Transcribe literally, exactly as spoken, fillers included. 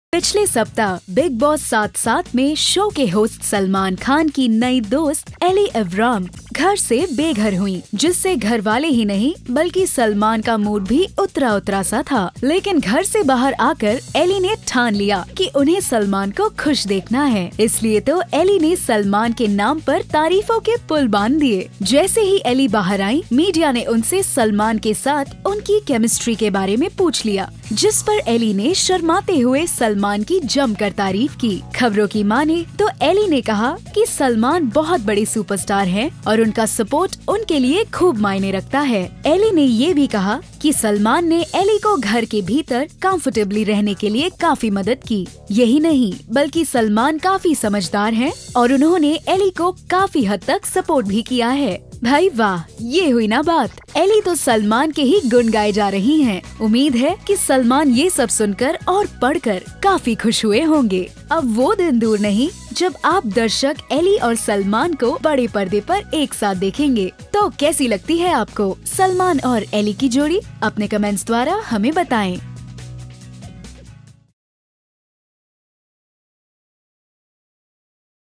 पिछले सप्ताह big boss सात सात में शो के होस्ट सलमान खान की नई दोस्त एली अवराम घर से बेघर हुई, जिससे घर वाले ही नहीं बल्कि सलमान का मूड भी उतरा उतरा सा था। लेकिन घर से बाहर आकर एली ने ठान लिया कि उन्हें सलमान को खुश देखना है, इसलिए तो एली ने सलमान के नाम पर तारीफों के पुल बांध दिए। जैसे ही एली बाहर आई, मीडिया ने उनसे सलमान के साथ उनकी केमिस्ट्री के बारे में पूछ लिया, जिस पर एली ने शर्माते हुए सलमान की जमकर तारीफ की। खबरों की माने तो एली ने कहा कि सलमान बहुत बड़े सुपरस्टार हैं और उनका सपोर्ट उनके लिए खूब मायने रखता है। एली ने ये भी कहा कि सलमान ने एली को घर के भीतर कंफर्टेबली रहने के लिए काफी मदद की। यही नहीं बल्कि सलमान काफी समझदार हैं और उन्होंने एली को काफी हद तक सपोर्ट भी किया है। भाई वाह, ये हुई ना बात। एली तो सलमान के ही गुण गाए जा रही हैं। उम्मीद है कि सलमान ये सब सुनकर और पढ़कर काफी खुश हुए होंगे। अब वो दिन दूर नहीं जब आप दर्शक एली और सलमान को बड़े पर्दे पर एक साथ देखेंगे। तो कैसी लगती है आपको सलमान और एली की जोड़ी? अपने कमेंट्स द्वारा हमें बताएं।